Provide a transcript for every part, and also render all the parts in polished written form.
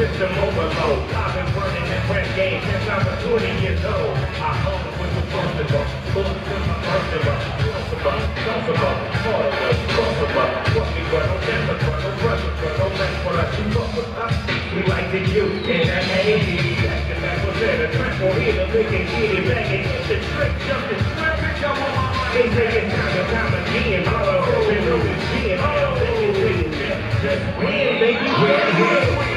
system overload. I've been running that rap game since I was 20 years old. I hung with the versatile, bullets in my versatile. Possible, what we got, no temper, no brother, no mess for us, you fuck with us. We like the youth in that age. Acting like we're better, track for here to make it, get it back, and it's the trick, just the trick. They say it's time again, brother, hoping no one's seeing all that you do. Just win, baby, win.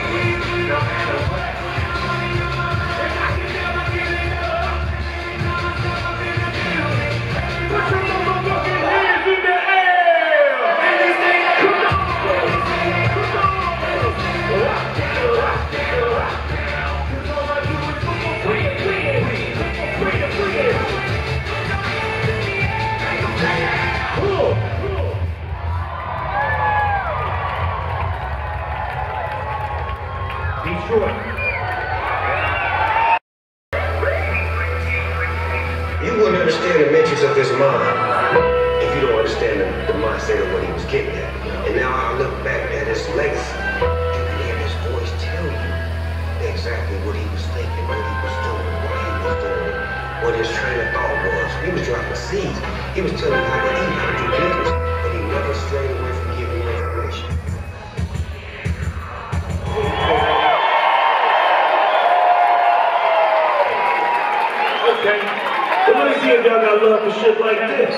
You wouldn't understand the matrix of this mind if you don't understand the mindset of what he was getting at. And now I look back at his legacy. You can hear his voice tell you exactly what he was thinking, what he was doing, why he was doing it, what his train of thought was. He was dropping seeds. He was telling you how to eat, how to do business, but he never strayed away from giving you information. Okay, well, let me see if y'all got love for shit like this.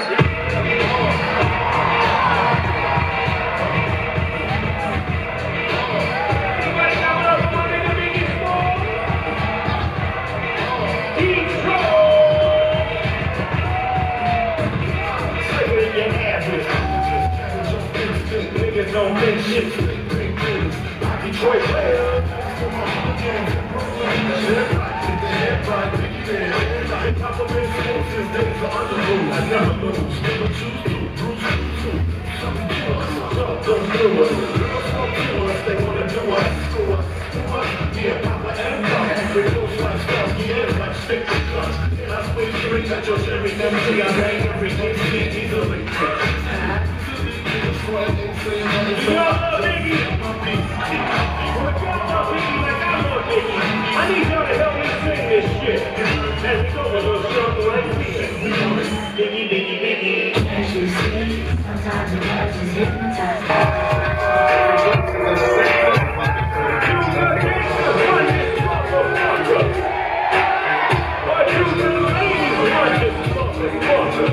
Anybody got love for my nigga Biggie Small? Detroit! Slip it in your asses. Niggas don't think shit. Detroit player. I need y'all to help me sing this shit. As we go, we're gonna start like this. Biggie, Biggie, Biggie. As you see, sometimes the words is hypnotized. What you do, ladies, watch this motherfucker.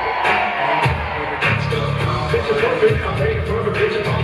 Bitch, I'm paying for a bitch, I'm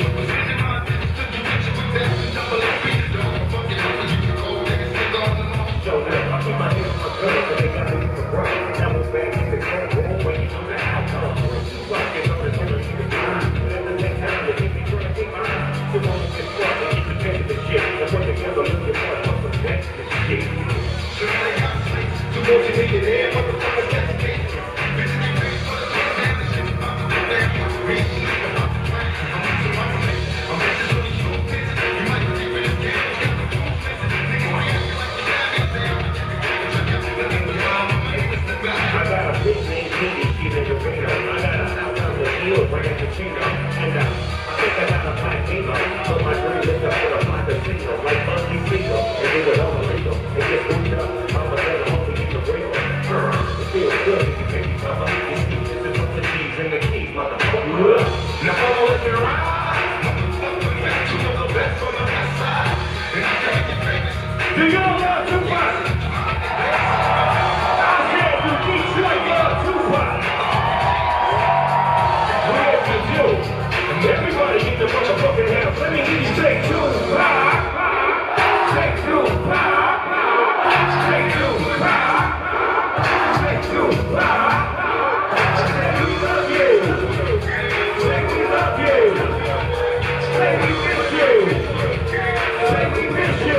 do y'all love Tupac? I said, do Detroit love Tupac? Where's the Jew? Everybody get the motherfucking house. Let me hear you say Tupac. Say Tupac. Say Tupac. Say Tupac. Say we love you. Say we love you. Say we miss you. Say we miss you.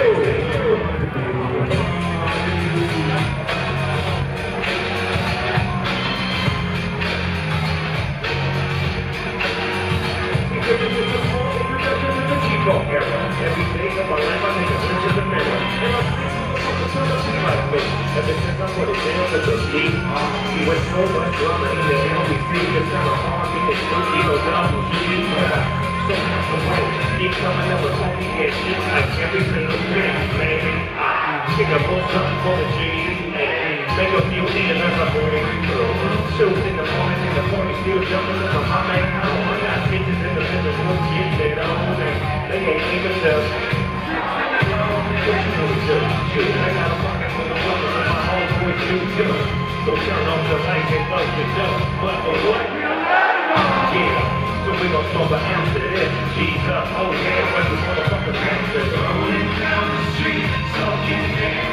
Every day of my life I make a switch in the mirror. And I'm like me. Ever since I put it down to the D.R.E. With so much drama in the hell, we see it's kind of hard. We can still see no doubt. So much to wait. Keep coming up with only get shit like everything. trunk full of cheese. Make a few D's as I bring through. Shoes in the morning, in the morning, still jumping to my mama ain't home. I got bitches in the room, getting it on. They ain't even just. What you gonna do? Shit, I got a pocket full of bullets and my homeboy shoot too. So turn off the lights and close the door. But for what? Yeah. So we gon' smoke an ounce of this. G's up, oh yeah, what the motherfuckers answer. Rolling down the street, smoking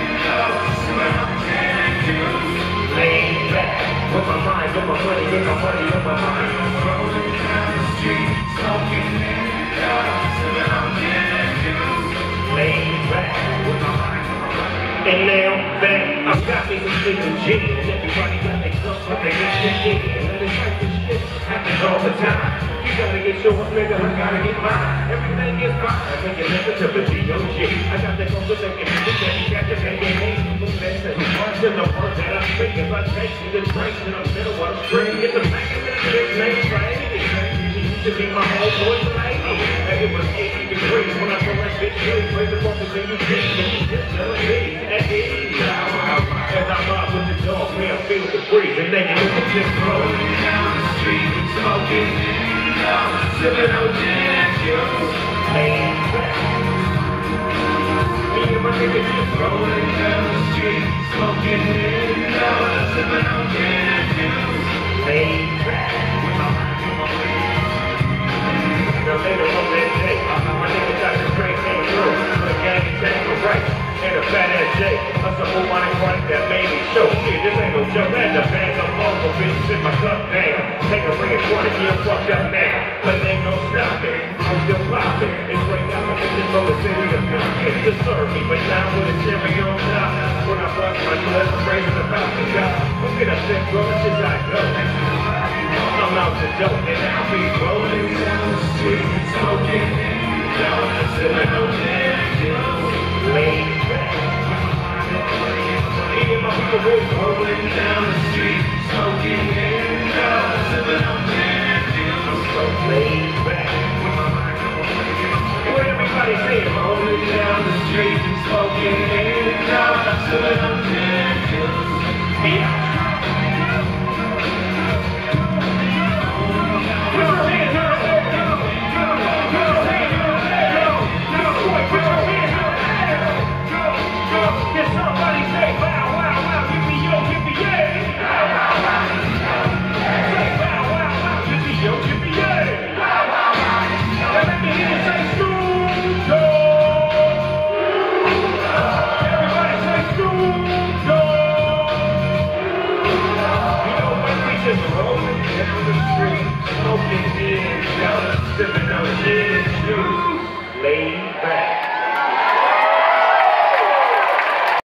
laid back, with my mind, with my money, with my money, with my mind. Rolling down the street, smoking sipping on gin and juice. Laid back, with my mind, with my money. And now back, I've got me some shit to gin. Everybody got their stuff, but they get shit in. Let it type this shit happens all the time. You gotta get yours, nigga, I gotta get mine. Everything is fine, I think it's never to the D.O.G. I got that on the thinking, you can't catch it, and you ain't moving that to the word that I speak. If I take you to drink in the middle of the street, it's a back in the shit named Brady. She used to be my homeboy's lady. And it was 80 degrees when I told that bitch, really crazy for the thing you did. And she just telling me, at the as I ride with the dog, man, I feel the breeze. And then you look at this rolling down the street, smoking sipping on gin and juice. Laid back. Me and my niggas just rolling down the street, smoking sipping on gin and juice. Laid back. With my mind on my way. Now later on that day, my niggas got the straight came through. The gang is taking for right. And a fat ass J, that's a whole money chronic that made me show. Shit, this ain't no joke. That's the bag of local bitches in my cup down. Take a ring and 20, get fucked up now. But ain't no stopping, I'm still popping. It's right now, my bitches from the city of Compton to serve me. But now with a cherry on top, when I bust my blood, I'm raising the mouth to God. Look at us, that bro, this is how it goes. I'm out the dope, and I'll be rolling down the street, smoking donuts, sipping on gin and juice. Laid back. Me and my people rolling down the street, smoking sipping on gin and juice. So laid back. What everybody say? Rolling down the street, smoking sipping on gin and juice. Yeah. Sipping on gin and juice, laid